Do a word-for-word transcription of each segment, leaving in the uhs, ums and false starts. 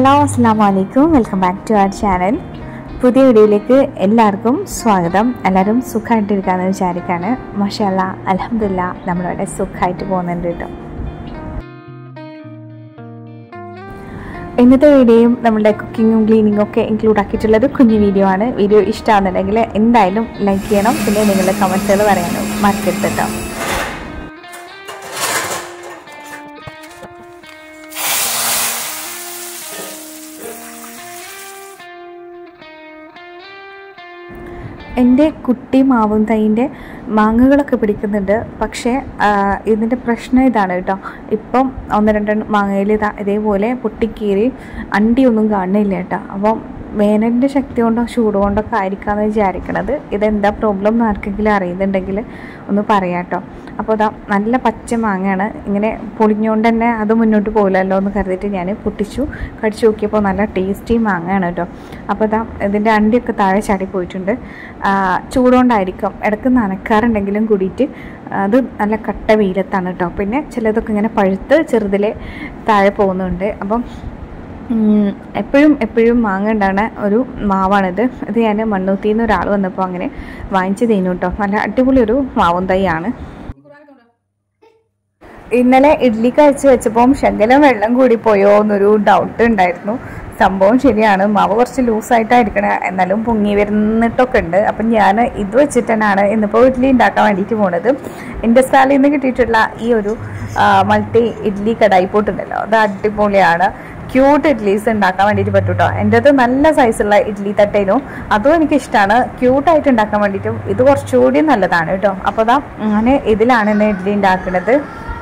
Hello അസ്സലാമു അലൈക്കും welcome back to our channel. പുതിയ വീഡിയോയിലേക്ക് എല്ലാവർക്കും സ്വാഗതം. എല്ലാവരും സുഖമായിട്ടിരിക്കാമെന്ന് വിചാരിക്കുകയാണ്. മാഷാ അല്ലാ അൽഹംദുലില്ലാ നമ്മളിവിടെ സുഖമായിട്ട് പോകുന്നുണ്ട് കേട്ടോ. ഇന്നത്തെ വീഡിയോയും നമ്മുടെ കുക്കിങ്ങും ക്ലീനിങ്ങും ഒക്കെ ഇൻക്ലൂഡ് ആക്കിയിട്ടുള്ളൊരു കുഞ്ഞു വീഡിയോ ആണ്. വീഡിയോ ഇഷ്ടമാണെന്നുണ്ടെങ്കിൽ എന്തായാലും ലൈക്ക് ചെയ്യണം, പിന്നെ നിങ്ങളുടെ കമൻറ്റുകൾ പറയാനും മറക്കരുത് കേട്ടോ. എൻ്റെ കുട്ടി മാവും തൈൻ്റെ മാങ്ങകളൊക്കെ പിടിക്കുന്നുണ്ട്. പക്ഷേ ഇതിൻ്റെ പ്രശ്നം ഇതാണ് കേട്ടോ. ഇപ്പം ഒന്ന് രണ്ട് മാങ്ങയിൽ ഇതാ ഇതേപോലെ പൊട്ടിക്കീറി അണ്ടിയൊന്നും കാണുന്നില്ല കേട്ടോ. അപ്പം വേനലിൻ്റെ ശക്തി കൊണ്ടോ ചൂട് കൊണ്ടൊക്കെ ആയിരിക്കാമെന്ന് വിചാരിക്കണത്. ഇതെന്താ പ്രോബ്ലം എന്ന് ആർക്കെങ്കിലും അറിയുന്നുണ്ടെങ്കിൽ ഒന്ന് പറയാം കേട്ടോ. അപ്പോൾ ഇതാ നല്ല പച്ച മാങ്ങയാണ്. ഇങ്ങനെ പൊളിഞ്ഞുകൊണ്ട് തന്നെ അത് മുന്നോട്ട് പോകില്ലല്ലോ എന്ന് കരുതിയിട്ട് ഞാൻ പൊട്ടിച്ചു കടിച്ചു നോക്കിയപ്പോൾ നല്ല ടേസ്റ്റി മാങ്ങയാണ് കേട്ടോ. അപ്പോൾ ഇതാ ഇതിൻ്റെ അണ്ടിയൊക്കെ താഴെ ചാടി പോയിട്ടുണ്ട്. ചൂടുകൊണ്ടായിരിക്കും, ഇടയ്ക്ക് നനക്കാറുണ്ടെങ്കിലും കൂടിയിട്ട് അത് നല്ല കട്ട വെയിലത്താണ് കേട്ടോ. പിന്നെ ചിലതൊക്കെ ഇങ്ങനെ പഴുത്ത് ചെറുതിലെ താഴെ പോകുന്നുണ്ട്. അപ്പം എപ്പോഴും എപ്പോഴും മാങ്ങ ഉണ്ടാകുന്ന ഒരു മാവാണിത്. ഇത് ഞാൻ മണ്ണൂത്തിയിൽ നിന്ന് ഒരാൾ വന്നപ്പോൾ അങ്ങനെ വാങ്ങിച്ച് തേനു കേട്ടോ. നല്ല അടിപൊളി ഒരു മാവും തൈയാണ്. ഇന്നലെ ഇഡ്ഡലി കഴിച്ച് വെച്ചപ്പം ശകലം വെള്ളം കൂടി പോയോ എന്നൊരു ഡൗട്ട് ഉണ്ടായിരുന്നു. സംഭവം ശരിയാണ്, മാവ് കുറച്ച് ലൂസായിട്ടായിരിക്കണേ, എന്നാലും പൊങ്ങി വരുന്നിട്ടൊക്കെ ഉണ്ട്. അപ്പം ഞാൻ ഇത് വെച്ചിട്ട് തന്നെയാണ് ഇന്നിപ്പോൾ ഇഡ്ഡലി ഉണ്ടാക്കാൻ വേണ്ടിയിട്ട് പോണത്. ഇൻഡസ്ട്രിയിൽ നിന്ന് കിട്ടിയിട്ടുള്ള ഈ ഒരു മൾട്ടി ഇഡ്ഡലി കടായി പോട്ടുണ്ടല്ലോ, അത് അടിപൊളിയാണ്. ക്യൂട്ട് ഇഡ്ഡലീസ് ഉണ്ടാക്കാൻ വേണ്ടിയിട്ട് പറ്റും കേട്ടോ. എൻ്റെ അത് നല്ല സൈസുള്ള ഇഡ്ഡലി തട്ടേനും അതും എനിക്കിഷ്ടമാണ്. ക്യൂട്ടായിട്ട് ഉണ്ടാക്കാൻ വേണ്ടിയിട്ടും ഇത് കുറച്ചുകൂടി നല്ലതാണ് കേട്ടോ. അപ്പോൾ അതാ ഞാൻ ഇതിലാണ് ഇന്ന് ഇഡ്ഡലി ഉണ്ടാക്കുന്നത്.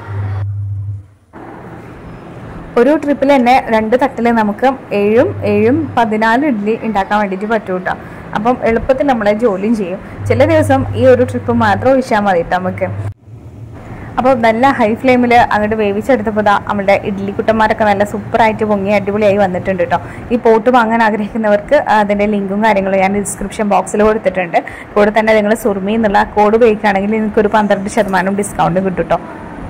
ഒരു ട്രിപ്പിൽ തന്നെ രണ്ട് തട്ടിൽ നമുക്ക് ഏഴും ഏഴും പതിനാല് ഇഡ്ഡലി ഉണ്ടാക്കാൻ വേണ്ടിയിട്ട് പറ്റും കേട്ടോ. അപ്പം എളുപ്പത്തിൽ നമ്മളെ ജോലിയും ചെയ്യും. ചില ദിവസം ഈ ഒരു ട്രിപ്പ് മാത്രം ഒഴിച്ചാൽ മതി കേട്ടോ നമുക്ക്. അപ്പോൾ നല്ല ഹൈ ഫ്ലെയിമിൽ അങ്ങോട്ട് വേവിച്ചെടുത്തപ്പോൾ ഇതാ നമ്മുടെ ഇഡ്ഡലി കുട്ടന്മാരൊക്കെ നല്ല സൂപ്പറായിട്ട് പൊങ്ങി അടിപൊളിയായി വന്നിട്ടുണ്ട് കേട്ടോ. ഈ പോട്ട് വാങ്ങാൻ ആഗ്രഹിക്കുന്നവർക്ക് അതിൻ്റെ ലിങ്കും കാര്യങ്ങളും ഞാൻ ഡിസ്ക്രിപ്ഷൻ ബോക്സിൽ കൊടുത്തിട്ടുണ്ട്. കൂടെ തന്നെ നിങ്ങൾ സുർമി എന്നുള്ള കോഡ് ഉപയോഗിക്കുകയാണെങ്കിൽ നിങ്ങൾക്കൊരു പന്ത്രണ്ട് ശതമാനം ഡിസ്കൗണ്ട് കിട്ടും കേട്ടോ.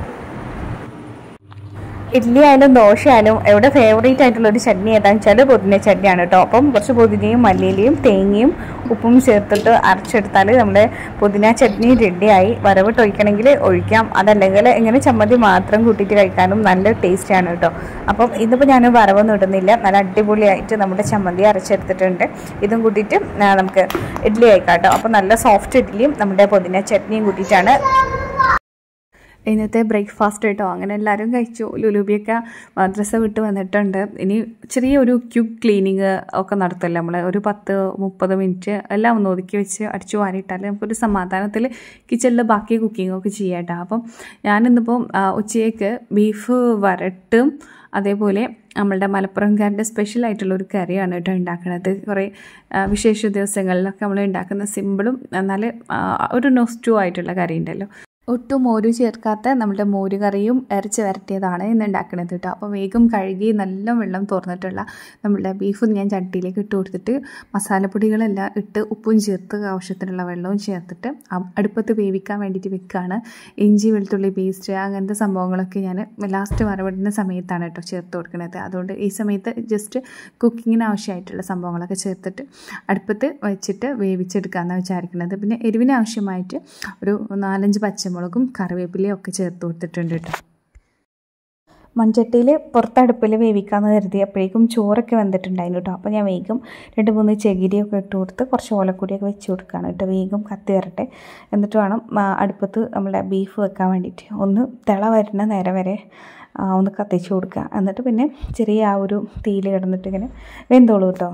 ഇഡ്ഡലി ആയാലും ദോശ ആയാലും എവിടെ ഫേവറേറ്റ് ആയിട്ടുള്ളൊരു ചട്നി ഏതാണെന്ന് വെച്ചാൽ പുതിന ചട്നിയാണ് കേട്ടോ. അപ്പം കുറച്ച് പുതിനയും മല്ലിയിലയും തേങ്ങയും ഉപ്പും ചേർത്തിട്ട് അരച്ചെടുത്താൽ നമ്മുടെ പുതിന ചട്നി റെഡിയായി. വരവിട്ട് ഒഴിക്കണമെങ്കിൽ ഒഴിക്കാം, അതല്ലെങ്കിൽ ഇങ്ങനെ ചമ്മന്തി മാത്രം കൂട്ടിയിട്ട് കഴിക്കാനും നല്ല ടേസ്റ്റിയാണ് കേട്ടോ. അപ്പം ഇതിപ്പോൾ ഞാൻ വരവൊന്നും ഇടുന്നില്ല, നല്ല അടിപൊളിയായിട്ട് നമ്മുടെ ചമ്മന്തി അരച്ചെടുത്തിട്ടുണ്ട്. ഇതും കൂട്ടിയിട്ട് നമുക്ക് ഇഡ്ഡലി കഴിക്കാം കേട്ടോ. അപ്പം നല്ല സോഫ്റ്റ് ഇഡ്ഡലിയും നമ്മുടെ പുതിന ചട്നിയും കൂട്ടിയിട്ടാണ് ഇന്നത്തെ ബ്രേക്ക്ഫാസ്റ്റ് കേട്ടോ. അങ്ങനെ എല്ലാവരും കഴിച്ചു. ലുലുബിയൊക്കെ മദ്രസ വിട്ട് വന്നിട്ടുണ്ട്. ഇനി ചെറിയൊരു ക്യുക്ക് ക്ലീനിങ് ഒക്കെ നടത്തില്ല നമ്മൾ. ഒരു പത്ത് മുപ്പത് മിനിറ്റ് എല്ലാം ഒന്ന് ഒതുക്കി വെച്ച് അടിച്ചു വാരിയിട്ടാൽ നമുക്കൊരു സമാധാനത്തിൽ കിച്ചണിൽ ബാക്കി കുക്കിങ്ങൊക്കെ ചെയ്യാം കേട്ടോ. അപ്പം ഞാനിന്നിപ്പോൾ ഉച്ചയ്ക്ക് ബീഫ് വരട്ടും അതേപോലെ നമ്മളുടെ മലപ്പുറംകാരുടെ സ്പെഷ്യൽ ആയിട്ടുള്ളൊരു കറിയാണ് കേട്ടോ ഉണ്ടാക്കുന്നത്. കുറേ വിശേഷ ദിവസങ്ങളിലൊക്കെ നമ്മൾ ഉണ്ടാക്കുന്ന സിമ്പിളും എന്നാൽ ഒരു നൊസ്റ്റു ആയിട്ടുള്ള കറി ഉണ്ടല്ലോ. ഒട്ടും മോര് ചേർക്കാത്ത നമ്മുടെ മോര് കറിയും ഇറച്ചി വരട്ടിയതാണ് ഇന്ന് ഉണ്ടാക്കുന്നത് കേട്ടോ. അപ്പോൾ വേഗം കഴുകി നല്ല വെള്ളം തുറന്നിട്ടുള്ള നമ്മളുടെ ബീഫ് ഞാൻ ചട്ടിയിലേക്ക് ഇട്ട് കൊടുത്തിട്ട് മസാലപ്പൊടികളെല്ലാം ഇട്ട് ഉപ്പും ചേർത്ത് ആവശ്യത്തിനുള്ള വെള്ളവും ചേർത്തിട്ട് അടുപ്പത്ത് വേവിക്കാൻ വേണ്ടിയിട്ട് വെക്കുകയാണ്. ഇഞ്ചി വെളുത്തുള്ളി പേസ്റ്റ് അങ്ങനത്തെ സംഭവങ്ങളൊക്കെ ഞാൻ ലാസ്റ്റ് വറവിടുന്ന സമയത്താണ് കേട്ടോ ചേർത്ത് കൊടുക്കുന്നത്. അതുകൊണ്ട് ഈ സമയത്ത് ജസ്റ്റ് കുക്കിങ്ങിന് ആവശ്യമായിട്ടുള്ള സംഭവങ്ങളൊക്കെ ചേർത്തിട്ട് അടുപ്പത്ത് വെച്ചിട്ട് വേവിച്ചെടുക്കാമെന്നാണ് വിചാരിക്കുന്നത്. പിന്നെ എരിവിന് ആവശ്യമായിട്ട് ഒരു നാലഞ്ച് പച്ചമുളകും കറിവേപ്പിലയും ഒക്കെ ചേർത്ത് കൊടുത്തിട്ടുണ്ട് കേട്ടോ. മൺചട്ടിയിൽ പുറത്തടുപ്പിൽ വേവിക്കാമെന്ന് കരുതി അപ്പോഴേക്കും ചോറൊക്കെ വന്നിട്ടുണ്ടായിരുന്നു കേട്ടോ. അപ്പോൾ ഞാൻ വേഗം രണ്ട് മൂന്ന് ചകിരിയൊക്കെ ഇട്ട് കൊടുത്ത് കുറച്ച് ഓലക്കൂടിയൊക്കെ വെച്ച് കൊടുക്കുകയാണ് കേട്ടോ. വേഗം കത്തി വരട്ടെ, എന്നിട്ട് വേണം അടുപ്പത്ത് നമ്മളെ ബീഫ് വെക്കാൻ വേണ്ടിയിട്ട്. ഒന്ന് തിള വരുന്ന നേരം വരെ ഒന്ന് കത്തിച്ച് കൊടുക്കുക. എന്നിട്ട് പിന്നെ ചെറിയ ആ ഒരു തീയിൽ കിടന്നിട്ട് ഇങ്ങനെ വെന്തോളൂ കേട്ടോ.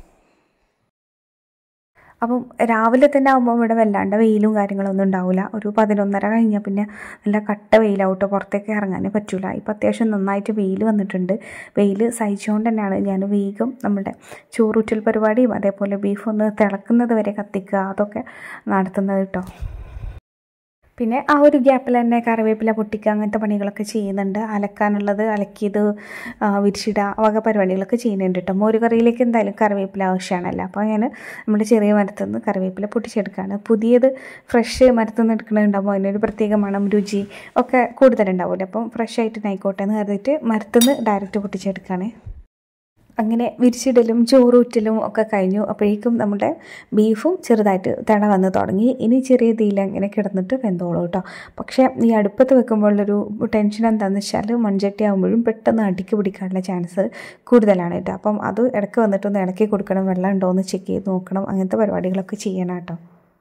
അപ്പം രാവിലെ തന്നെ ആകുമ്പോൾ ഇവിടെ വല്ലാണ്ട് വെയിലും കാര്യങ്ങളൊന്നും ഉണ്ടാവില്ല. ഒരു പതിനൊന്നര കഴിഞ്ഞാൽ പിന്നെ നല്ല കട്ട വെയിലാവട്ടോ, പുറത്തേക്ക് ഇറങ്ങാനേ പറ്റില്ല. ഇപ്പം അത്യാവശ്യം നന്നായിട്ട് വെയിൽ വന്നിട്ടുണ്ട്. വെയിൽ സഹിച്ചുകൊണ്ട് തന്നെയാണ് ഞാൻ വേഗം നമ്മുടെ ചോറൂറ്റൽ പരിപാടിയും അതേപോലെ ബീഫ് ഒന്ന് തിളക്കുന്നത് വരെ കത്തിക്കുക അതൊക്കെ നടത്തുന്നത് കേട്ടോ. പിന്നെ ആ ഒരു ഗ്യാപ്പിൽ തന്നെ കറിവേപ്പില പൊട്ടിക്കുക അങ്ങനത്തെ പണികളൊക്കെ ചെയ്യുന്നുണ്ട്. അലക്കാനുള്ളത് അലക്കിയത് വിരിച്ചിടുക വക പരിപാടികളൊക്കെ ചെയ്യുന്നുണ്ട് കേട്ടോ. മോര് കറിയിലേക്ക് എന്തായാലും കറിവേപ്പില ആവശ്യമാണല്ലോ. അപ്പോൾ ഞാൻ നമ്മുടെ ചെറിയ മരത്തു നിന്ന് കറിവേപ്പില പൊട്ടിച്ചെടുക്കുകയാണ്. പുതിയത് ഫ്രഷ് മരത്തു നിന്ന് എടുക്കണുണ്ടാകുമ്പോൾ അതിനൊരു പ്രത്യേക മണം രുചി ഒക്കെ കൂടുതലുണ്ടാവില്ല. അപ്പം ഫ്രഷ് ആയിട്ട് ആയിക്കോട്ടെ എന്ന് കരുതിയിട്ട് മരത്തു നിന്ന് ഡയറക്റ്റ് പൊട്ടിച്ചെടുക്കുകയാണ്. അങ്ങനെ വിരിച്ചിടലും ചോറൂറ്റലും ഒക്കെ കഴിഞ്ഞു. അപ്പോഴേക്കും നമ്മുടെ ബീഫും ചെറുതായിട്ട് തിള വന്ന് തുടങ്ങി. ഇനി ചെറിയ തീയിൽ അങ്ങനെ കിടന്നിട്ട് വെന്തോളൂ കേട്ടോ. പക്ഷേ ഈ അടുപ്പത്ത് വെക്കുമ്പോഴുള്ളൊരു ടെൻഷൻ എന്താണെന്ന് വെച്ചാൽ മൺചട്ടി ആകുമ്പോഴും പെട്ടെന്ന് അടിക്ക് പിടിക്കാനുള്ള ചാൻസ് കൂടുതലാണ് കേട്ടോ. അപ്പം അത് ഇടയ്ക്ക് വന്നിട്ടൊന്ന് ഇളക്കി കൊടുക്കണം, വെള്ളം ഉണ്ടോ എന്ന് ചെക്ക് ചെയ്ത് നോക്കണം, അങ്ങനത്തെ പരിപാടികളൊക്കെ ചെയ്യണം കേട്ടോ.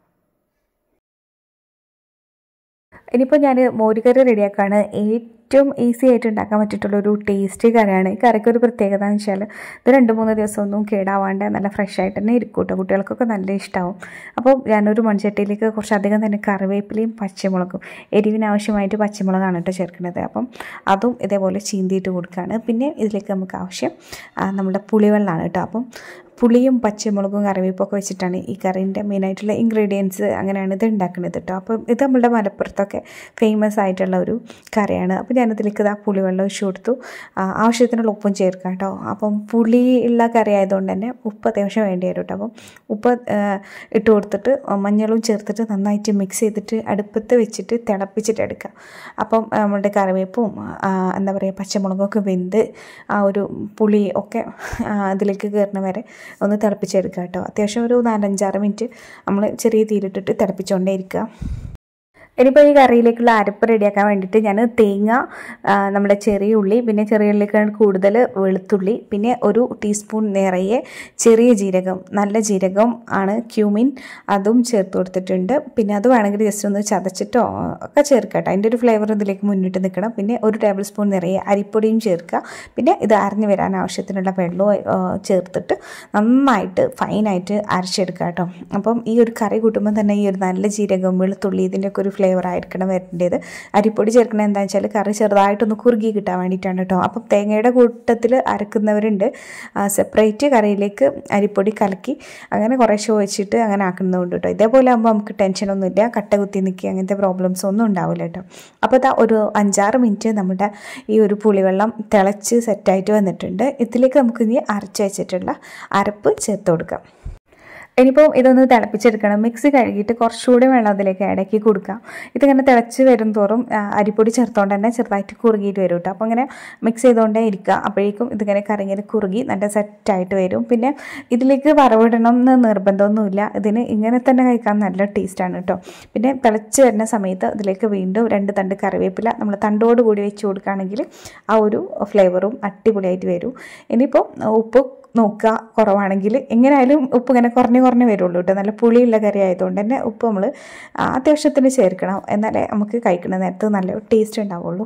ഇനിയിപ്പോൾ ഞാൻ മോരുകറി റെഡിയാക്കാണ്. ഏറ്റവും ഈസി ആയിട്ട് ഉണ്ടാക്കാൻ പറ്റിയിട്ടുള്ളൊരു ടേസ്റ്റി കറിയാണ്. ഈ കറിക്ക് ഒരു പ്രത്യേകത എന്ന് വെച്ചാൽ ഇത് രണ്ട് മൂന്ന് ദിവസമൊന്നും കേടാവാണ്ട് നല്ല ഫ്രഷ് ആയിട്ട് തന്നെ ഇരിക്കും കേട്ടോ. കുട്ടികൾക്കൊക്കെ നല്ല ഇഷ്ടമാവും. അപ്പോൾ ഞാനൊരു മൺചട്ടിയിലേക്ക് കുറച്ചധികം തന്നെ കറിവേപ്പിലയും പച്ചമുളകും, എരിവിന് ആവശ്യമായിട്ട് പച്ചമുളകാണ് കേട്ടോ ചേർക്കുന്നത്. അപ്പം അതും ഇതേപോലെ ചീന്തിയിട്ട് കൊടുക്കുകയാണ്. പിന്നെ ഇതിലേക്ക് നമുക്ക് ആവശ്യം നമ്മുടെ പുളിവെള്ളമാണ് കേട്ടോ. അപ്പം പുളിയും പച്ചമുളകും കറിവേപ്പൊക്കെ വെച്ചിട്ടാണ് ഈ കറീൻ്റെ മെയിനായിട്ടുള്ള ഇൻഗ്രീഡിയൻസ്. അങ്ങനെയാണ് ഇത് ഉണ്ടാക്കുന്നത് കേട്ടോ. അപ്പം ഇത് നമ്മളുടെ മലപ്പുറത്തൊക്കെ ഫേമസ് ആയിട്ടുള്ള ഒരു കറിയാണ്. അപ്പോൾ ഞാനിതിലേക്ക് ഇതാ പുളിവെള്ളം ഒഴിച്ചു കൊടുത്തു. ആവശ്യത്തിനുള്ള ഉപ്പും ചേർക്കാം കേട്ടോ. അപ്പം പുളി ഉള്ള കറി ആയതുകൊണ്ട് തന്നെ ഉപ്പ് അത്യാവശ്യം വേണ്ടി വരും കേട്ടോ. അപ്പം ഉപ്പ് ഇട്ട് കൊടുത്തിട്ട് മഞ്ഞളും ചേർത്തിട്ട് നന്നായിട്ട് മിക്സ് ചെയ്തിട്ട് അടുപ്പത്ത് വെച്ചിട്ട് തിളപ്പിച്ചിട്ട് എടുക്കാം. അപ്പം നമ്മളുടെ കറിവേപ്പും എന്താ പറയുക പച്ചമുളകൊക്കെ വെന്ത് ആ ഒരു പുളി ഒക്കെ അതിലേക്ക് കയറുന്ന വരെ ഒന്ന് തിളപ്പിച്ചെടുക്കുക കേട്ടോ. അത്യാവശ്യം ഒരു നാലഞ്ചാറ് മിനിറ്റ് നമ്മൾ ചെറിയ തീയിലിട്ടിട്ട് തിളപ്പിച്ചുകൊണ്ടേ ഇരിക്കുക. ഇനിയിപ്പോൾ ഈ കറിയിലേക്കുള്ള അരപ്പ് റെഡിയാക്കാൻ വേണ്ടിയിട്ട് ഞാൻ തേങ്ങ, നമ്മുടെ ചെറിയ ഉള്ളി, പിന്നെ ചെറിയ ഉള്ളിക്കാണ് കൂടുതൽ വെളുത്തുള്ളി, പിന്നെ ഒരു ടീസ്പൂൺ നിറയെ ചെറിയ ജീരകം, നല്ല ജീരകം ആണ് ക്യൂമിൻ, അതും ചേർത്ത് കൊടുത്തിട്ടുണ്ട്. പിന്നെ അത് വേണമെങ്കിൽ ജസ്റ്റ് ഒന്ന് ചതച്ചിട്ടോ ഒക്കെ ചേർക്കട്ടോ, അതിൻ്റെ ഒരു ഫ്ലേവർ ഇതിലേക്ക് മുന്നിട്ട് നിൽക്കണം. പിന്നെ ഒരു ടേബിൾ സ്പൂൺ നിറയെ അരിപ്പൊടിയും ചേർക്കുക. പിന്നെ ഇത് അരഞ്ഞു വരാൻ ആവശ്യത്തിനുള്ള വെള്ളവും ചേർത്തിട്ട് നന്നായിട്ട് ഫൈനായിട്ട് അരച്ചെടുക്കുക കേട്ടോ. അപ്പം ഈ ഒരു കറി കൂട്ടുമ്പോൾ തന്നെ ഈ ഒരു നല്ല ജീരകം, വെളുത്തുള്ളി ഇതിൻ്റെയൊക്കെ ഒരു ഫ്ലേവർ ആയിരിക്കണം വരേണ്ടത്. അരിപ്പൊടി ചേർക്കണത് എന്താണെന്ന് വെച്ചാൽ കറി ചെറുതായിട്ടൊന്ന് കുറുകി കിട്ടാൻ വേണ്ടിയിട്ടാണ് കേട്ടോ. അപ്പം തേങ്ങയുടെ കൂട്ടത്തിൽ അരക്കുന്നവരുണ്ട്, സെപ്പറേറ്റ് കറിയിലേക്ക് അരിപ്പൊടി കലക്കി അങ്ങനെ കുറേശ്ശെ വെച്ചിട്ട് അങ്ങനെ ആക്കുന്നതുകൊണ്ട് കേട്ടോ. ഇതേപോലെ ആകുമ്പോൾ നമുക്ക് ടെൻഷനൊന്നുമില്ല, കട്ട കുത്തി നിൽക്കുക അങ്ങനത്തെ പ്രോബ്ലംസ് ഒന്നും ഉണ്ടാവില്ല കേട്ടോ. അപ്പോൾ ഇതാ ഒരു അഞ്ചാറ് മിനിറ്റ് നമ്മുടെ ഈ ഒരു പുളിവെള്ളം തിളച്ച് സെറ്റായിട്ട് വന്നിട്ടുണ്ട്. ഇതിലേക്ക് നമുക്ക് ഇനി അരച്ച് വെച്ചിട്ടുള്ള അരപ്പ് ചേർത്ത് കൊടുക്കാം. ഇനിയിപ്പോൾ ഇതൊന്ന് തിളപ്പിച്ചെടുക്കണം. മിക്സി കഴുകിയിട്ട് കുറച്ചുകൂടി വെള്ളം അതിലേക്ക് ഇടയ്ക്ക് കൊടുക്കാം. ഇതിങ്ങനെ തിളച്ച് വരും തോറും അരിപ്പൊടി ചേർത്തുകൊണ്ട് തന്നെ ചെറുതായിട്ട് കുറുകിയിട്ട് വരും കേട്ടോ. അപ്പോൾ അങ്ങനെ മിക്സ് ചെയ്തുകൊണ്ടേ ഇരിക്കുക. അപ്പോഴേക്കും ഇതിങ്ങനെ കറിങ്ങനെ കുറുകി നല്ല സെറ്റായിട്ട് വരും. പിന്നെ ഇതിലേക്ക് വറവിടണം എന്ന് നിർബന്ധമൊന്നുമില്ല, ഇതിന് ഇങ്ങനെ തന്നെ കഴിക്കാൻ നല്ല ടേസ്റ്റാണ് കേട്ടോ. പിന്നെ തിളച്ച് വരുന്ന സമയത്ത് ഇതിലേക്ക് വീണ്ടും രണ്ട് തണ്ട് കറിവേപ്പില നമ്മൾ തണ്ടോട് കൂടി വെച്ച് കൊടുക്കുകയാണെങ്കിൽ ആ ഒരു ഫ്ലേവറും അടിപൊളിയായിട്ട് വരും. ഇനിയിപ്പോൾ ഉപ്പ് നോക്കുക, കുറവാണെങ്കിൽ എങ്ങനെയായാലും ഉപ്പ് ഇങ്ങനെ കുറഞ്ഞ് കുറഞ്ഞ് വരുള്ളൂ കേട്ടോ. നല്ല പുളിയുള്ള കറി ആയതുകൊണ്ട് തന്നെ ഉപ്പ് നമ്മൾ അത്യാവശ്യത്തിന് ചേർക്കണം, എന്നാലേ നമുക്ക് കഴിക്കുന്ന നേരത്ത് നല്ല ടേസ്റ്റ് ഉണ്ടാവുള്ളൂ.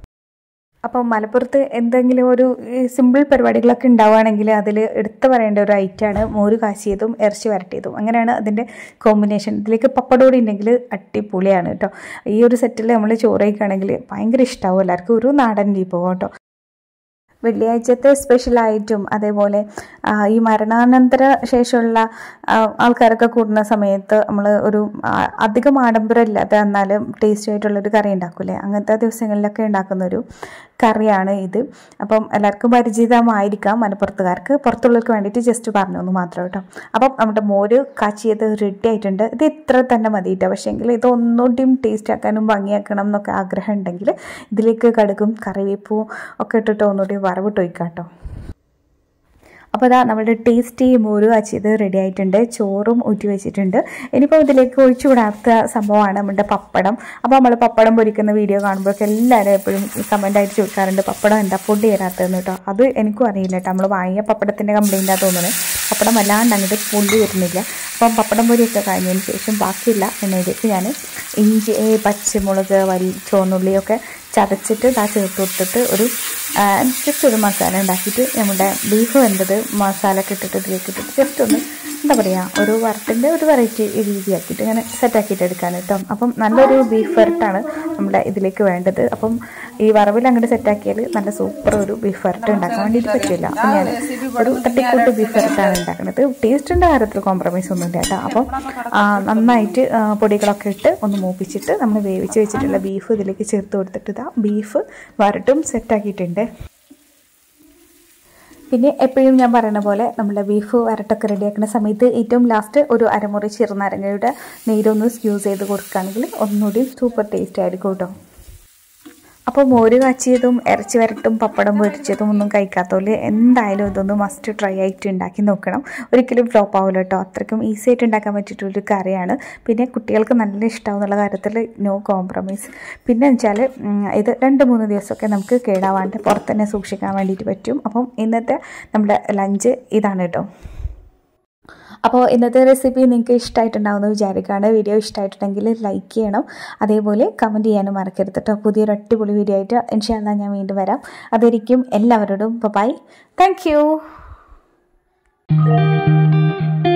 അപ്പം മലപ്പുറത്ത് എന്തെങ്കിലും ഒരു സിമ്പിൾ പരിപാടികളൊക്കെ ഉണ്ടാവുകയാണെങ്കിൽ അതിൽ എടുത്തു പറയേണ്ട ഒരു ഐറ്റമാണ് മോര് കാച്ചിയതും ഇറച്ചി വരട്ടിയതും. അങ്ങനെയാണ് അതിൻ്റെ കോമ്പിനേഷൻ. ഇതിലേക്ക് പപ്പടോടി ഉണ്ടെങ്കിൽ അടിപൊളിയാണ് കേട്ടോ. ഈ ഒരു സെറ്റിൽ നമ്മൾ ചോറ് കഴിക്കുകയാണെങ്കിൽ ഭയങ്കര ഇഷ്ടമാവും എല്ലാവർക്കും. ഒരു നാടൻ വിഭവം കേട്ടോ. വെള്ളിയാഴ്ചത്തെ സ്പെഷ്യലായിട്ടും അതേപോലെ ഈ മരണാനന്തര ശേഷമുള്ള ആൾക്കാരൊക്കെ കൂടുന്ന സമയത്ത് നമ്മൾ ഒരു അധികം ആഡംബരം ഇല്ലാതെ എന്നാലും ടേസ്റ്റി ആയിട്ടുള്ളൊരു കറി ഉണ്ടാക്കൂലേ, അങ്ങനത്തെ ദിവസങ്ങളിലൊക്കെ ഉണ്ടാക്കുന്നൊരു കറിയാണ് ഇത്. അപ്പം എല്ലാവർക്കും പരിചിതമായിരിക്കാം മലപ്പുറത്തുകാർക്ക്. പുറത്തുള്ളവർക്ക് വേണ്ടിയിട്ട് ജസ്റ്റ് പറഞ്ഞു എന്ന് മാത്രം കേട്ടോ. അപ്പം നമ്മുടെ മോര് കാച്ചിയത് റെഡി ആയിട്ടുണ്ട്. ഇത് ഇത്ര തന്നെ മതി കേട്ടോ. പക്ഷേ എങ്കിൽ ഇത് ഒന്നുകൂടിയും ടേസ്റ്റ് ആക്കാനും ഭംഗിയാക്കണം എന്നൊക്കെ ആഗ്രഹം ഉണ്ടെങ്കിൽ ഇതിലേക്ക് കടുകും കറിവേപ്പും ഒക്കെ ഇട്ടിട്ട് ഒന്നുകൂടി വറവിട്ട് വയ്ക്കാം കേട്ടോ. അപ്പോൾ ഇതാ നമ്മുടെ ടേസ്റ്റി മോര് കാച്ചിയത് റെഡി ആയിട്ടുണ്ട്. ചോറും ഊറ്റി വെച്ചിട്ടുണ്ട്. ഇനിയിപ്പോൾ ഇതിലേക്ക് ഒഴിച്ചു വിടാത്ത സംഭവമാണ് നമ്മുടെ പപ്പടം. അപ്പോൾ നമ്മൾ പപ്പടം പൊരിക്കുന്ന വീഡിയോ കാണുമ്പോഴൊക്കെ എല്ലാവരും എപ്പോഴും കമൻ്റായിട്ട് ചോദിക്കാറുണ്ട് പപ്പടം എന്താ പൊടി തരാത്തതെന്ന് കേട്ടോ. അത് എനിക്കും അറിയില്ല കേട്ടോ. നമ്മൾ വാങ്ങിയ പപ്പടത്തിൻ്റെ കംപ്ലയിൻ്റാണ് തോന്നുന്നത്. പപ്പടം വല്ലാണ്ട് അങ്ങോട്ട് പൊടി വരുന്നില്ല. അപ്പം പപ്പടം പൊരിയൊക്കെ കഴിഞ്ഞതിന് ശേഷം ബാക്കിയില്ല എണ്ണയിലേക്ക് ഞാൻ ഇഞ്ചി, പച്ചമുളക്, വലിയ ചുവന്നുള്ളിയൊക്കെ ചതച്ചിട്ട് ഇതാ ചേർത്ത് കൊടുത്തിട്ട് ഒരു ജസ്റ്റ് ഒരു മസാല ഉണ്ടാക്കിയിട്ട് നമ്മുടെ ബീഫ് വെന്തത് മസാല ഒക്കെ ഇട്ടിട്ട് ഇതിലേക്ക് ഇട്ടിട്ട് ജസ്റ്റ് ഒന്ന് എന്താ പറയുക ഒരു വരട്ടിൻ്റെ ഒരു വെറൈറ്റി രീതിയാക്കിയിട്ട് ഇങ്ങനെ സെറ്റാക്കിയിട്ട് എടുക്കാൻ കേട്ടോ. അപ്പം നല്ലൊരു ബീഫ് വരട്ടാണ് നമ്മുടെ ഇതിലേക്ക് വേണ്ടത്. അപ്പം ഈ വറവിൽ അങ്ങോട്ട് സെറ്റാക്കിയാൽ നല്ല സൂപ്പർ ഒരു ബീഫ് വരട്ട് ഉണ്ടാക്കാൻ വേണ്ടിയിട്ട് പറ്റില്ല. അപ്പം ഞാൻ ഒരു തട്ടിക്കൂട്ട് ബീഫ് വരട്ടാണ് ഉണ്ടാക്കുന്നത്. ടേസ്റ്റിൻ്റെ കാര്യത്തിൽ കോംപ്രമൈസ് ഒന്നും ഇല്ല കേട്ടോ. അപ്പം നന്നായിട്ട് പൊടികളൊക്കെ ഇട്ട് ഒന്ന് മൂപ്പിച്ചിട്ട് നമ്മൾ വേവിച്ച് വെച്ചിട്ടുള്ള ബീഫ് ഇതിലേക്ക് ചേർത്ത് കൊടുത്തിട്ട് ഇതാ ബീഫ് വരട്ടും സെറ്റാക്കിയിട്ടുണ്ട്. പിന്നെ എപ്പോഴും ഞാൻ പറയുന്ന പോലെ നമ്മുടെ ബീഫ് വരട്ടൊക്കെ റെഡിയാക്കുന്ന സമയത്ത് ഏറ്റവും ലാസ്റ്റ് ഒരു അരമുറി ചെറുനാരങ്ങയുടെ നീരൊന്ന് സ്ക്യൂസ് ചെയ്ത് കൊടുക്കുകയാണെങ്കിൽ ഒന്നുകൂടി സൂപ്പർ ടേസ്റ്റ് ആയിരിക്കും കേട്ടോ. അപ്പോൾ മോര് കാച്ചിയതും ഇറച്ചി വരട്ടും പപ്പടം പൊരിച്ചതും ഒന്നും കഴിക്കാത്തവർ എന്തായാലും ഇതൊന്ന് മസ്റ്റ് ട്രൈ ആയിട്ട് ഉണ്ടാക്കി നോക്കണം. ഒരിക്കലും ഫ്ലോപ്പ് ആവില്ല കേട്ടോ. അത്രയ്ക്കും ഈസി ആയിട്ട് ഉണ്ടാക്കാൻ പറ്റിയിട്ടൊരു കറിയാണ്. പിന്നെ കുട്ടികൾക്ക് നല്ല ഇഷ്ടമാവും എന്നുള്ള കാര്യത്തിൽ നോ കോംപ്രമൈസ്. പിന്നെ വെച്ചാൽ ഇത് രണ്ട് മൂന്ന് ദിവസമൊക്കെ നമുക്ക് കേടാവാണ്ട് പുറത്ത് തന്നെ സൂക്ഷിക്കാൻ വേണ്ടിയിട്ട് പറ്റും. അപ്പം ഇന്നത്തെ നമ്മുടെ ലഞ്ച് ഇതാണ് കേട്ടോ. അപ്പോൾ ഇന്നത്തെ റെസിപ്പി നിങ്ങൾക്ക് ഇഷ്ടമായിട്ടുണ്ടാവുമെന്ന് വിചാരിക്കുകയാണ്. വീഡിയോ ഇഷ്ടമായിട്ടുണ്ടെങ്കിൽ ലൈക്ക് ചെയ്യണം, അതേപോലെ കമൻറ്റ് ചെയ്യാനും മറക്കരുത് കേട്ടോ. പുതിയൊരു അടിപൊളി വീഡിയോ ആയിട്ട് ഇൻഷാ അല്ലാഹ് ഞാൻ വീണ്ടും വരാം. അതായിരിക്കും എല്ലാവരോടും ബൈ. Thank you.